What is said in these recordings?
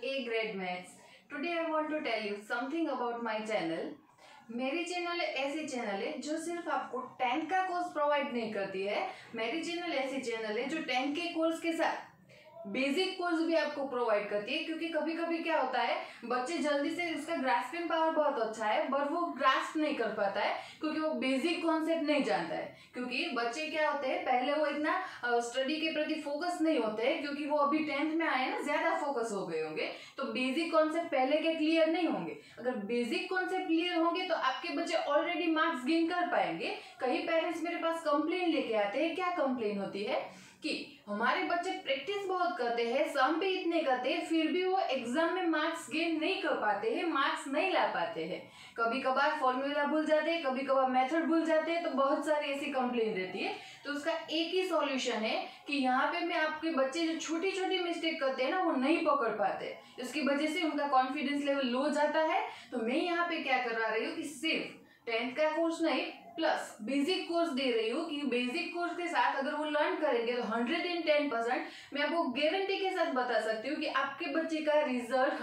A grade maths. Today I want to tell you something about my channel. मेरी channel ऐसी channel है जो सिर्फ आपको 10th का कोर्स प्रोवाइड नहीं करती है। मेरी चैनल ऐसी चैनल है जो 10th के कोर्स के साथ बेसिक कोर्स भी आपको प्रोवाइड करती है, क्योंकि कभी कभी क्या होता है बच्चे जल्दी से उसका ग्रास्पिंग पावर बहुत अच्छा है बट वो ग्रास्प नहीं कर पाता है क्योंकि वो बेसिक कॉन्सेप्ट नहीं जानता है। क्योंकि बच्चे क्या होते हैं पहले वो इतना स्टडी के प्रति फोकस नहीं होते हैं, क्योंकि वो अभी 10th में आए ना, ज्यादा फोकस हो गए होंगे तो बेसिक कॉन्सेप्ट पहले के क्लियर नहीं होंगे। अगर बेसिक कॉन्सेप्ट क्लियर होंगे तो आपके बच्चे ऑलरेडी मार्क्स गेन कर पाएंगे। कई पेरेंट्स मेरे पास कंप्लेन लेके आते हैं। क्या कंप्लेन होती है कि हमारे बच्चे प्रैक्टिस बहुत करते हैं, सम भी इतने करते हैं, फिर भी वो एग्जाम में मार्क्स गेन नहीं कर पाते हैं, मार्क्स नहीं ला पाते हैं। कभी कभार फॉर्मूला भूल जाते हैं, कभी कभार मेथड भूल जाते हैं, तो बहुत सारी ऐसी कंप्लेन रहती है। तो उसका एक ही सॉल्यूशन है कि यहाँ पे मैं आपके बच्चे जो छोटी छोटी मिस्टेक करते हैं ना वो नहीं पकड़ पाते, उसकी वजह से उनका कॉन्फिडेंस लेवल लो जाता है। तो मैं यहाँ पे क्या करवा रही हूँ कि सिर्फ 10th का कोर्स नहीं प्लस बेसिक कोर्स दे रही हूँ कि बेसिक कोर्स के साथ अगर वो लर्न करेंगे तो 110% मैं आपको गारंटी के साथ बता सकती हूँ कि आपके बच्चे का रिजल्ट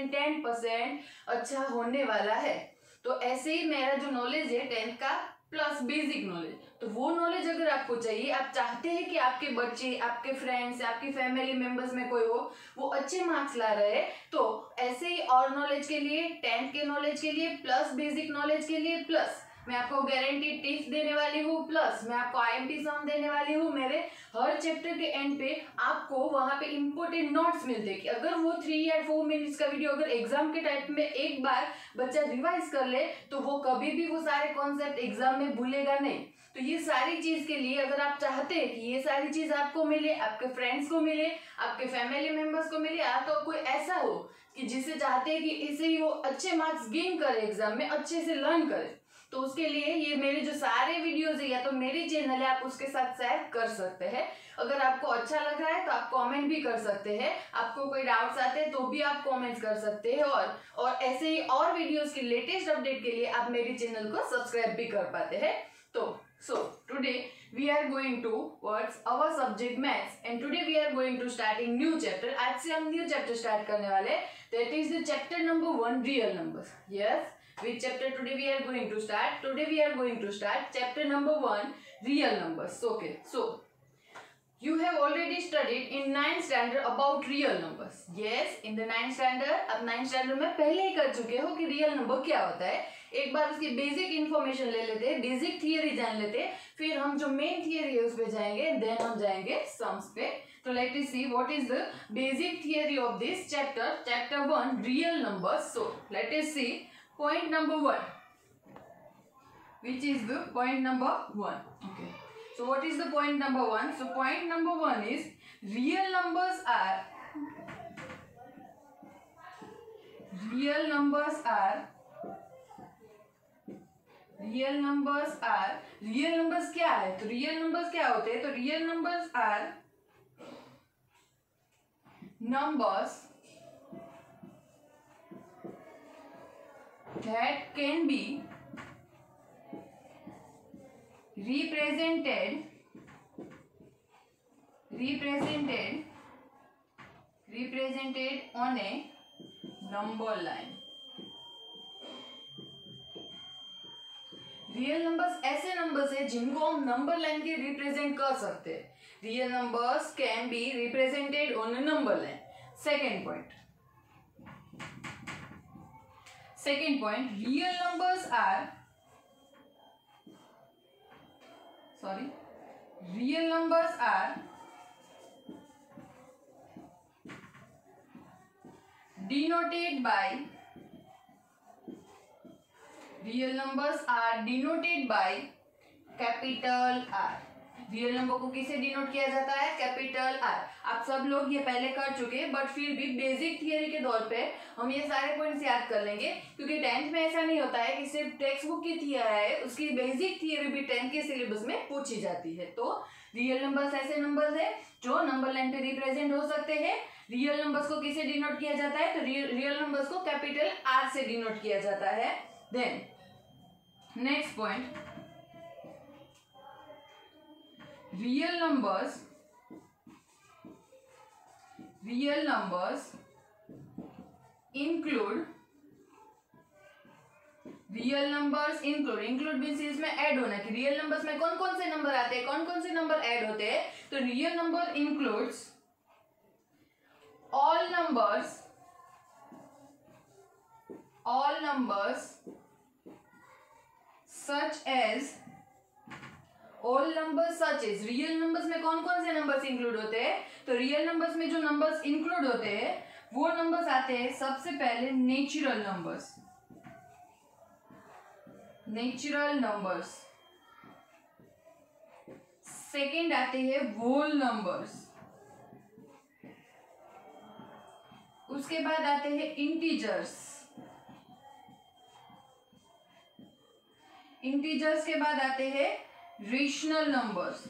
110% अच्छा होने वाला है। तो ऐसे ही मेरा जो नॉलेज है 10th का प्लस बेसिक नॉलेज, तो वो नॉलेज अगर आपको चाहिए, आप चाहते हैं कि आपके बच्चे, आपके फ्रेंड्स, आपकी फैमिली मेंबर्स में कोई हो वो अच्छे मार्क्स ला रहे हैं, तो ऐसे ही और नॉलेज के लिए 10th के नॉलेज के लिए प्लस बेसिक नॉलेज के लिए प्लस मैं आपको गारंटी टिप्स देने वाली हूँ, प्लस मैं आपको IMP सम देने वाली हूँ। मेरे हर चैप्टर के एंड पे आपको वहाँ पे इंपॉर्टेंट नोट्स मिलते हैं कि अगर वो 3 या 4 मिनट्स का वीडियो अगर एग्जाम के टाइम में एक बार बच्चा रिवाइज कर ले तो वो कभी भी वो सारे कॉन्सेप्ट एग्जाम में भूलेगा नहीं। तो ये सारी चीज के लिए अगर आप चाहते हैं कि ये सारी चीज आपको मिले, आपके फ्रेंड्स को मिले, आपके फैमिली मेंबर्स को मिले, या तो कोई ऐसा हो कि जिसे चाहते हैं कि इसे ही वो अच्छे मार्क्स गेन करे, एग्जाम में अच्छे से लर्न करे, तो उसके लिए ये मेरे जो सारे वीडियोस है या तो मेरी चैनल है आप उसके साथ शेयर कर सकते हैं। अगर आपको अच्छा लग रहा है तो आप कमेंट भी कर सकते हैं, आपको कोई डाउट्स आते हैं तो भी आप कमेंट्स कर सकते हैं, और ऐसे ही और वीडियोस की लेटेस्ट अपडेट के लिए आप मेरी चैनल को सब्सक्राइब भी कर पाते हैं। तो today we are going to what's our subject maths and today we are going to starting new chapter। आज से हम न्यू चैप्टर स्टार्ट करने वाले हैं, that is the chapter number 1 real numbers। Yes, which chapter today we are going to start? Today we are going to start chapter number 1 real numbers। Okay, so you have already studied in 9th standard about real numbers। Yes, in the 9th standard आप 9th standard में पहले ही कर चुके हो कि real number क्या होता है। एक बार उसकी बेसिक इन्फॉर्मेशन ले लेते हैं, बेसिक थियरी जान लेते हैं, फिर हम जो मेन थियरी है उस पे जाएंगे, देन हम जाएंगे सम्स पे। तो let us see what is the basic theory of this chapter, chapter 1 real numbers. So let us see point number 1, which is the point number 1। Okay, so what is the point number 1? So point number 1 is real numbers are real numbers क्या है? तो real numbers क्या होते हैं? तो real numbers are numbers that can be represented on a number line। Real numbers ऐसे numbers है जिनको हम नंबर लाइन के रिप्रेजेंट कर सकते हैं। Real numbers can be represented on a number line. Second point, real numbers are denoted by capital R। Real number को किसे डिनोट किया जाता है? Capital R। आप सब लोग ये पहले कर चुके, बट फिर भी बेसिक थियरी के तौर पे हम ये सारे पॉइंट्स याद कर लेंगे, क्योंकि 10th में ऐसा नहीं होता है कि सिर्फ टेक्स्ट बुक की थियरी है, उसकी बेसिक थियरी भी 10th के सिलेबस में पूछी जाती है। तो रियल नंबर्स ऐसे नंबर्स है जो नंबर लाइन पे रिप्रेजेंट हो सकते हैं। रियल नंबर्स को किसे डिनोट किया जाता है? तो रियल नंबर्स को कैपिटल R से डिनोट किया जाता है। Then next point, real numbers include real numbers, include means इसमें ऐड होना कि रियल नंबर्स में कौन कौन से नंबर आते हैं, कौन कौन से नंबर ऐड होते हैं। तो real number includes all numbers such as real numbers में कौन कौन से नंबर्स इंक्लूड होते हैं। तो रियल नंबर्स में जो नंबर्स इंक्लूड होते हैं वो नंबर्स आते हैं सबसे पहले नेचुरल नंबर्स, सेकेंड आते हैं होल नंबर्स, उसके बाद आते हैं इंटीजर्स के बाद आते हैं रेशनल नंबर्स,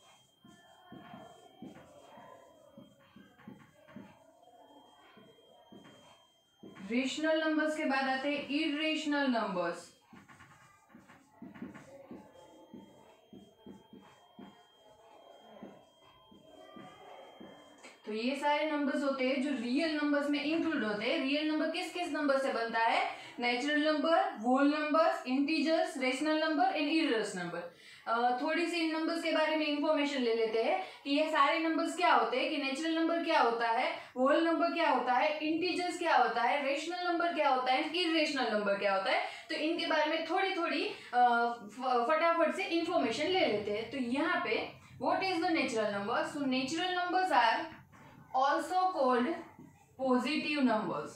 रेशनल नंबर्स के बाद आते हैं इरेशनल नंबर्स, तो ये सारे नंबर्स होते हैं जो रियल नंबर्स में इंक्लूड होते हैं। रियल नंबर किस किस नंबर से बनता है, natural number, whole numbers, integers, rational number and irrational number. थोड़ी सी इन नंबर्स के बारे में इंफॉर्मेशन ले लेते हैं कि ये सारे नंबर्स क्या होते हैं, कि नेचुरल नंबर क्या होता है, होल नंबर क्या होता है, इंटीजर्स क्या होता है, रेशनल नंबर क्या होता है, इरेशनल नंबर क्या होता है। तो इनके बारे में थोड़ी थोड़ी फटाफट से इंफॉर्मेशन ले लेते हैं। तो यहाँ पे what is the natural number. So natural numbers are also called positive numbers.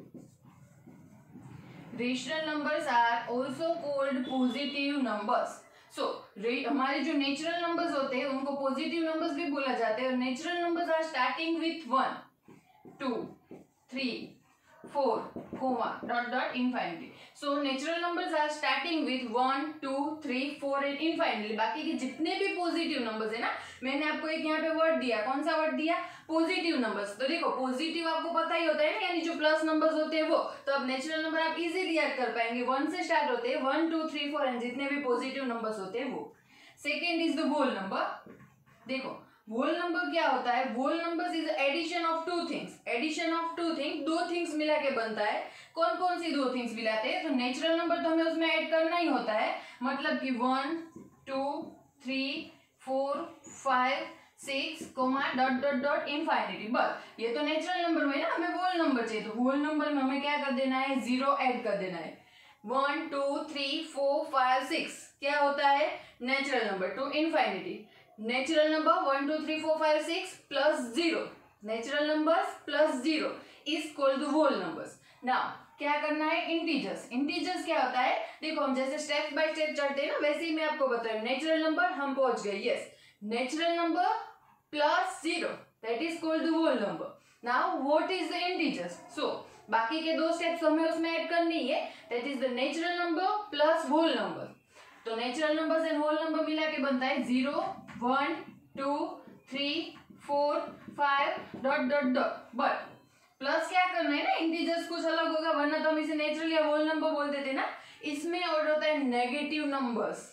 Rational numbers are also called positive numbers. So हमारे जो नेचुरल नंबर्स होते हैं उनको पॉजिटिव नंबर्स भी बोला जाता है। और natural numbers are starting with 1 2 3 4 dot dot infinity. So natural numbers are starting with 1 2 3 4 and infinity. बाकी के जितने भी पॉजिटिव नंबर्स है ना, मैंने आपको एक यहाँ पे वर्ड दिया, कौन सा वर्ड दिया, पॉजिटिव नंबर्स। तो देखो पॉजिटिव आपको पता ही होता है ना, यानी जो प्लस नंबर्स होते हैं वो। तो अब नेचुरल नंबर आप इजीली याद कर पाएंगे, 1 से स्टार्ट होते हैं, 1 2 3 4 एंड जितने भी पॉजिटिव नंबर्स होते हैं वो। Second is the whole number. देखो होल नंबर क्या होता है, whole numbers is addition of two things, दो थिंग्स मिला के बनता है। कौन कौन सी दो थिंग्स मिलाते हैं, तो नेचुरल नंबर तो हमें उसमें ऐड करना ही होता है, मतलब कि 1 2 3 4 5 6 डॉट डॉट डॉट इनफाइनिटी। बस ये तो नेचुरल नंबर में ना, हमें होल नंबर चाहिए, तो होल नंबर में हमें क्या कर देना है, 0 ऐड कर देना है। 1 2 3 4 5 6 क्या होता है, natural number to infinity. Natural number 1 2 3 4 5 6 plus 0, natural numbers plus 0 is called the whole numbers. Now क्या करना है, इंटीजर्स क्या होता है, देखो हम जैसे स्टेप बाय स्टेप चढ़ते हैं ना, वैसे ही मैं आपको बताऊं। नेचुरल नंबर हम पहुंच गए, yes, natural number plus 0 that is called the whole number. Now what is the integers. So बाकी के दो स्टेप्स हमें उसमें ऐड करनी है, that is the natural number plus whole number. तो natural numbers and whole number मिला के बनता है 0 1 2 3 4 5 dot dot dot. But plus क्या करना है ना, इंटीजर्स कुछ अलग होगा, वरना तो हम इसे नेचुरल या होल नंबर बोलते थे ना। इसमें और होता है negative numbers,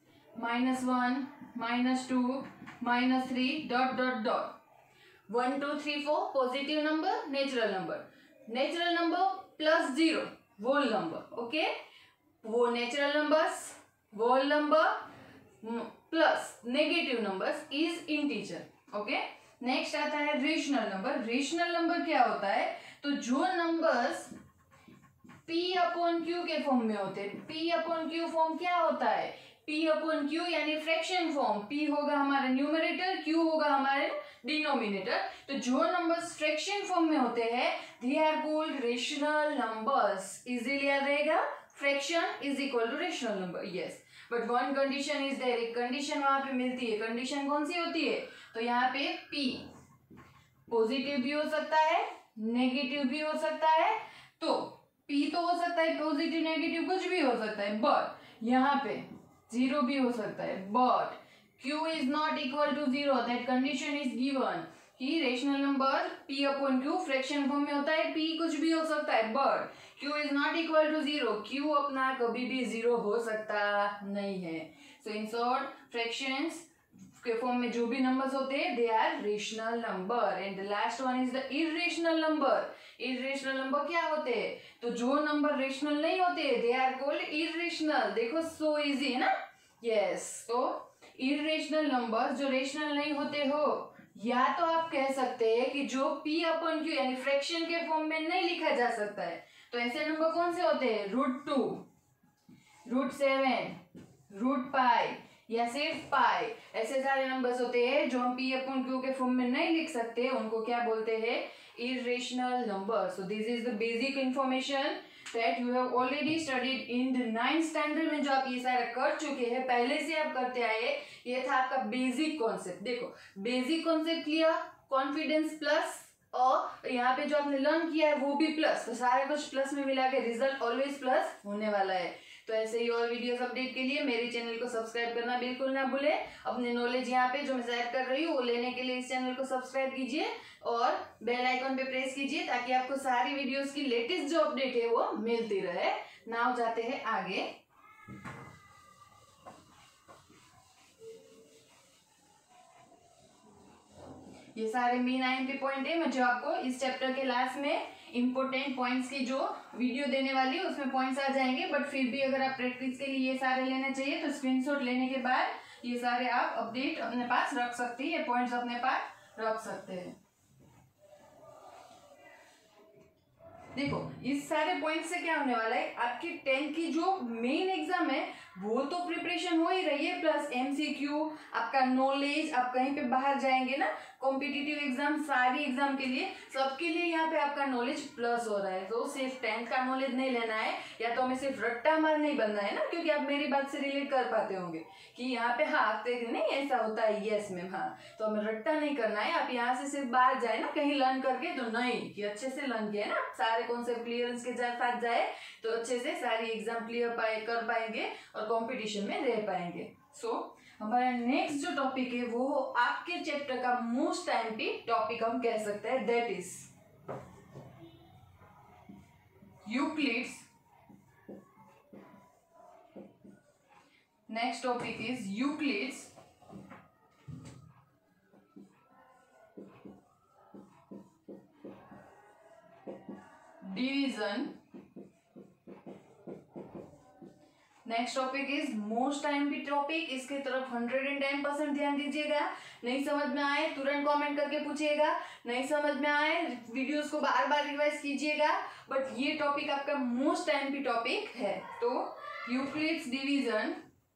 -1 -2 -3 dot dot dot. 1 2 3 4 positive number, natural number plus 0 whole number. Okay, वो natural numbers, whole number plus negative numbers is integer. Okay, next आता है रेशनल नंबर क्या होता है, तो जो नंबर्स P अपॉन Q के फॉर्म में होते हैं। P अपॉन Q फॉर्म क्या होता है, P अपॉन Q यानी फ्रैक्शन फॉर्म। P होगा हमारा न्यूमरेटर, Q होगा हमारे डिनोमिनेटर। तो जो नंबर्स फ्रैक्शन फॉर्म में होते हैं they are called rational numbers. Easily याद रहेगा, fraction is equal to rational number, yes. But one condition is there, एक कंडीशन वहां पे मिलती है। कंडीशन कौन सी होती है, तो यहाँ पे P पॉजिटिव भी हो सकता है, नेगेटिव भी हो सकता है। तो P तो हो सकता है पॉजिटिव नेगेटिव कुछ भी हो सकता है, बट यहाँ पे 0 भी हो सकता है। But Q is not equal to 0, that condition is given कि rational number P upon Q fraction form में होता है। P कुछ भी हो सकता है, but Q is not equal to 0, Q अपना कभी भी 0 हो सकता नहीं है। सो इन शॉर्ट फ्रैक्शंस के फॉर्म में जो भी नंबर्स होते हैं they are rational number. And the last one is the irrational irrational number क्या होते हैं? तो जो नंबर रेशनल नहीं होते दे आर कॉल्ड इरेशनल। देखो सो इजी है ना। यस, तो इरेशनल नंबर जो रेशनल नहीं होते हो, या तो आप कह सकते हैं कि जो p अपन क्यू यानी फ्रैक्शन के फॉर्म में नहीं लिखा जा सकता है, तो ऐसे नंबर कौन से होते हैं? √2, √7, √पाई या सिर्फ पाई, ऐसे सारे नंबर्स होते हैं जो हम p अपन क्यू के फॉर्म में नहीं लिख सकते, उनको क्या बोलते हैं? irrational number. So this is the basic information that you have already studied in the 9th standard में, जो आप ये सारा कर चुके हैं, पहले से आप करते आए। ये था आपका बेसिक कॉन्सेप्ट। देखो basic concept clear, confidence plus, और यहाँ पे जो आपने लर्न किया है वो भी प्लस, तो सारे कुछ प्लस में मिला के रिजल्ट ऑलवेज प्लस होने वाला है। तो ऐसे ही और वीडियोस अपडेट के लिए मेरे चैनल को सब्सक्राइब करना बिल्कुल ना भूले। अपने नॉलेज यहाँ पे जो मैं शेयर कर रही हूँ वो लेने के लिए इस चैनल को सब्सक्राइब कीजिए और बेल आइकन पे प्रेस कीजिए, ताकि आपको सारी वीडियोस की लेटेस्ट जो अपडेट है वो मिलती रहे। नाउ जाते हैं आगे। ये सारे मेन IMP पॉइंट है, मैं जो आपको इस चैप्टर के लास्ट में इंपोर्टेंट पॉइंट्स की जो वीडियो देने वाली है उसमें पॉइंट्स आ जाएंगे, बट फिर भी अगर आप प्रैक्टिस के लिए ये सारे लेने चाहिए तो स्क्रीनशॉट लेने के बाद ये सारे आप अपडेट अपने पास रख सकते हैं, ये पॉइंट्स अपने पास रख सकते हैं। देखो इस सारे पॉइंट से क्या होने वाला है, आपकी 10th की जो मेन एग्जाम है वो तो प्रिपरेशन हो ही रही है, प्लस MCQ, आपका नॉलेज, आप कहीं पे बाहर जाएंगे ना कॉम्पिटिटिव एग्जाम, सारी एग्जाम के लिए, सबके लिए यहाँ पे आपका नॉलेज प्लस हो रहा है। तो सिर्फ 10th का नॉलेज नहीं लेना है, या तो हमें सिर्फ रट्टा मार नहीं बनना है ना, क्योंकि आप मेरी बात से रिलेट कर पाते होंगे कि यहाँ पे हाँ आप देख नहीं ऐसा होता है, यस मैम हाँ, तो हमें रट्टा नहीं करना है। आप यहाँ से सिर्फ बाहर जाए ना कहीं लर्न करके, तो नहीं कि अच्छे से लर्न किया ना, सारे कॉन्सेप्ट क्लियरेंस के साथ जाए तो अच्छे से सारी एग्जाम क्लियर कर पाएंगे और कंपटीशन में रह पाएंगे। सो हमारा नेक्स्ट जो टॉपिक है वो आपके चैप्टर का मोस्ट IMP टॉपिक हम कह सकते हैं, that is Euclid's. Next topic is Euclid's division. Next topic is most IMP topic, इसके तरफ 110% ध्यान दीजिएगा। नहीं समझ में आए तुरंत कमेंट करके पूछिएगा, नहीं समझ में आए वीडियोस को बार बार रिवाइज कीजिएगा, बट ये टॉपिक आपका मोस्ट IMP टॉपिक है। तो यूक्लिड्स डिवीजन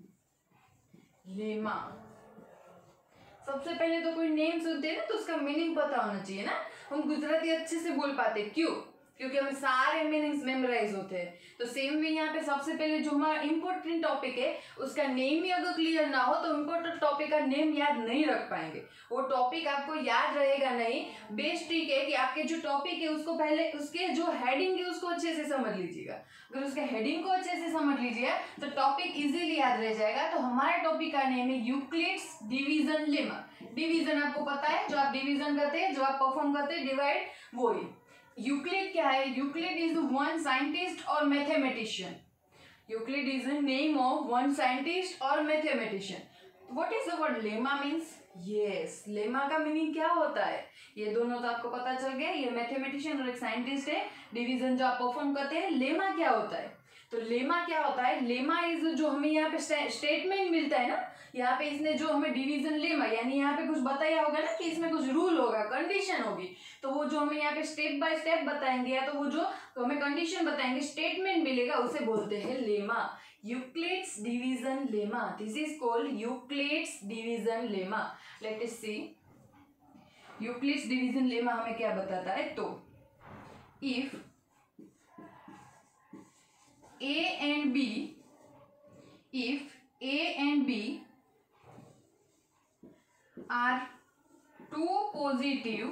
लेमा। सबसे पहले तो कोई नेम सुनते हैं ना तो उसका मीनिंग पता होना चाहिए ना, हम गुजराती अच्छे से बोल पाते, क्यों? क्योंकि हमें सारे मीनिंग्स मेमोराइज होते हैं। तो सेम वे यहाँ पे सबसे पहले जो हमारा इंपॉर्टेंट टॉपिक है उसका नेम ही अगर क्लियर ना हो तो इंपॉर्टेंट टॉपिक का नेम याद नहीं रख पाएंगे, वो टॉपिक आपको याद रहेगा नहीं। बेस्ट ट्रिक है कि आपके जो टॉपिक है उसको पहले उसके जो हेडिंग है उसको अच्छे से समझ लीजिएगा। अगर उसके हेडिंग को अच्छे से समझ लीजिए तो टॉपिक इजीली याद रह जाएगा। तो हमारे टॉपिक का नेम है यूक्लिड्स डिवीजन लेमा। डिवीजन आपको पता है, जो आप डिवीजन करते हैं, जो आप परफॉर्म करते हैं डिवाइड, वो ही यूक्लिड क्या है? यूक्लिड इज वन साइंटिस्ट और mathematician. Euclid is the name of one scientist और mathematician. What is the word lemma means? Yes, lemma का मीनिंग क्या होता है ये दोनों तो आपको पता चल गया, ये मैथमेटिशियन और एक साइंटिस्ट है। डिवीजन जो आप परफॉर्म करते हैं, लेमा क्या होता है? तो लेमा क्या होता है? लेमा इज जो हमें यहाँ पे स्टेटमेंट मिलता है ना, यहाँ पे इसने जो हमें डिवीजन लेमा यानी यहाँ पे कुछ बताया होगा ना कि इसमें कुछ रूल होगा, कंडीशन होगी, तो वो जो हमें यहाँ पे स्टेप बाय स्टेप बताएंगे या तो वो जो हमें कंडीशन बताएंगे, स्टेटमेंट मिलेगा, उसे बोलते हैं lemma. Euclid's division lemma, this is called Euclid's division lemma. Let us see Euclid's division lemma हमें क्या बताता है। तो if A and B, if A and B are two positive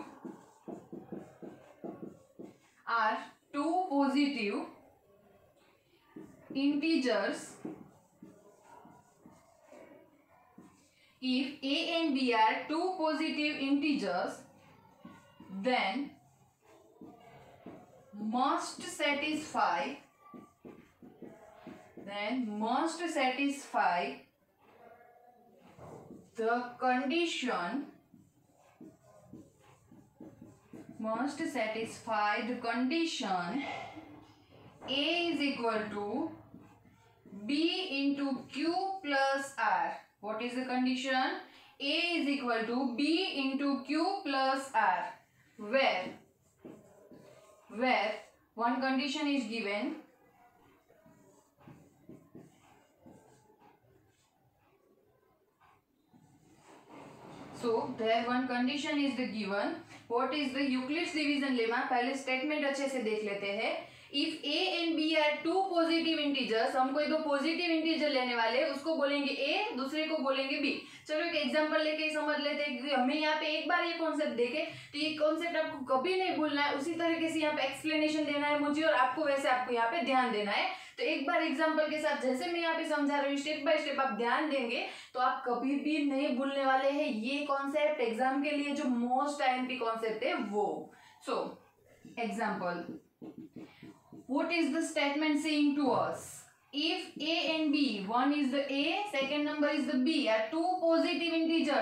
integers, if A and B are two positive integers, then must satisfy the condition must satisfy the condition A is equal to B into Q plus R. What is the condition? A is equal to B into Q plus R. Where one condition is given. So there one condition is the given. What is the Euclid's division lemma? पहले statement अच्छे से देख लेते हैं. If A and B are two positive integers, हम कोई दो positive integer लेने वाले, उसको बोलेंगे A, दूसरे को बोलेंगे B. चलो एक एग्जांपल लेके समझ लेते हैं, क्योंकि हमें यहाँ पे एक बार ये कॉन्सेप्ट देखे तो ये कॉन्सेप्ट आपको कभी नहीं भूलना है. उसी तरीके से यहाँ पे एक्सप्लेनेशन देना है मुझे, और आपको वैसे आपको यहाँ पे ध्यान देना है. तो एक बार एग्जांपल के साथ जैसे मैं यहाँ पे समझा रही हूँ, स्टेप बाय स्टेप आप ध्यान देंगे तो आप कभी भी नहीं भूलने वाले हैं ये कॉन्सेप्ट. एग्जाम के लिए जो मोस्ट आईएमपी कॉन्सेप्ट है वो. So example, what is the statement saying to us? If A and B, one is the A, second number is the B, are two positive integer.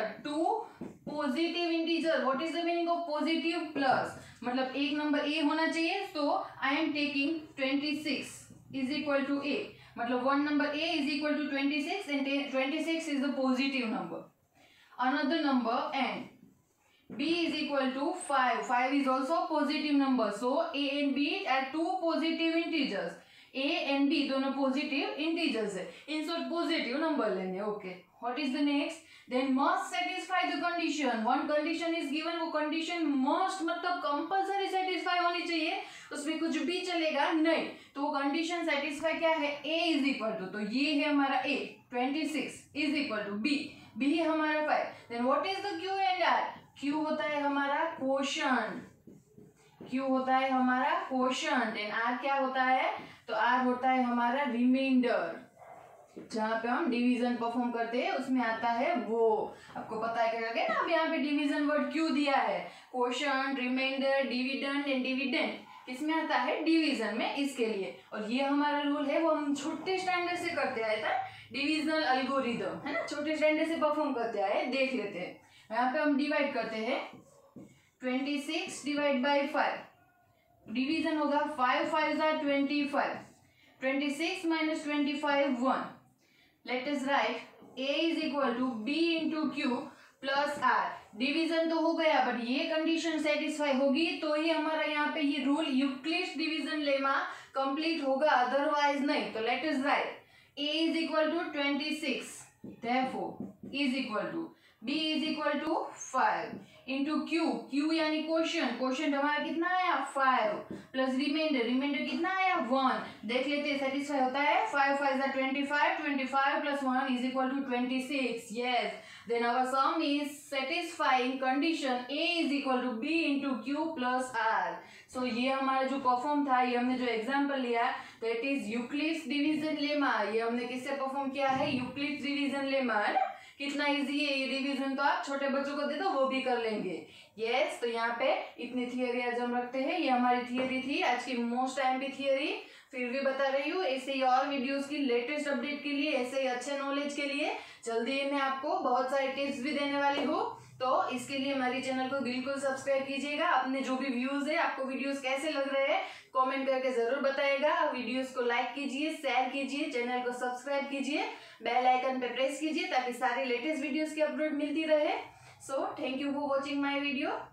What is the meaning of positive? Plus, मतलब एक number A होना चाहिए. So I am taking 26 is equal to A. मतलब one number A is equal to 26 and 26 is the positive number. Another number and B is equal to 5. 5 is also a positive number. So A and B are two positive integers. A and B दोनों positive integers है. इन सब positive number लेंगे. Okay. What is the next? Then must satisfy the condition. One condition is given. वो condition must मतलब compulsory satisfy होनी चाहिए. उसमें कुछ भी चलेगा नहीं. तो वो condition satisfy क्या है? A is equal to. तो ये है हमारा A. 26 is equal to B. B है हमारा 5. Then what is the Q and R? Q होता है हमारा क्वोशंट. Q होता है हमारा क्वोशंट. एंड R क्या होता है? तो R होता है हमारा रिमाइंडर. जहाँ पे हम डिवीजन परफॉर्म करते हैं उसमें आता है वो. आपको पता है क्या ना, अब यहाँ पे डिवीजन वर्ड क्यों दिया है? Quotient, remainder, dividend and dividend किसमें आता है? डिवीजन में. इसके लिए, और ये हमारा रूल है, वो हम छोटे स्टैंडर्ड से करते आए था. डिविजनल एल्गोरिथम है ना, छोटे स्टैंडर्ड से परफॉर्म करते आए. देख लेते हैं. यहाँ पे हम डिवाइड करते हैं. 26 डिवाइड बाई 5. डिवीजन होगा 5 5 25. 26 minus 25 1. Let us write A is equal to B into Q plus R. Division तो हो गया, बट ये कंडीशन सेटिस्फाई होगी तो ही हमारा यहाँ पे ये rule Euclid's division lemma complete होगा, अदरवाइज नहीं. तो let us write A is equal to 26. Therefore is equal to B is equal to 5 into Q यानी क्वोशंट हमारा कितना आया? 5 प्लस रिमाइंडर कितना आया? 1. देख लेते हैं सेटिस्फाई होता है. 5 5 25 plus 1 is equal to 26. Yes, then our sum is satisfying condition A is equal to B into Q plus R. So ये हमारा जो परफॉर्म था, ये हमने जो एग्जाम्पल लिया that is Euclid's division lemma. ये हमने किससे परफॉर्म किया है? यूक्लिड्स डिवीजन लेमा है ना. कितना इजी है ये डिवीजन, तो आप छोटे बच्चों को दे दो वो भी कर लेंगे. यस, तो यहाँ पे इतनी थियरी आज हम रखते हैं. ये हमारी थियरी थी आज की मोस्ट आईएमपी थियरी. फिर भी बता रही हूँ, ऐसे ही और वीडियोस की लेटेस्ट अपडेट के लिए, ऐसे ही अच्छे नॉलेज के लिए जल्दी मैं आपको बहुत सारे टिप्स भी देने वाली हूँ. तो इसके लिए हमारे चैनल को बिल्कुल सब्सक्राइब कीजिएगा. अपने जो भी व्यूज है, आपको वीडियोस कैसे लग रहे हैं कमेंट करके जरूर बताइएगा. वीडियोस को लाइक कीजिए, शेयर कीजिए, चैनल को सब्सक्राइब कीजिए, बेल आइकन पे प्रेस कीजिए ताकि सारी लेटेस्ट वीडियोस की अपलोड मिलती रहे. So thank you for watching my video.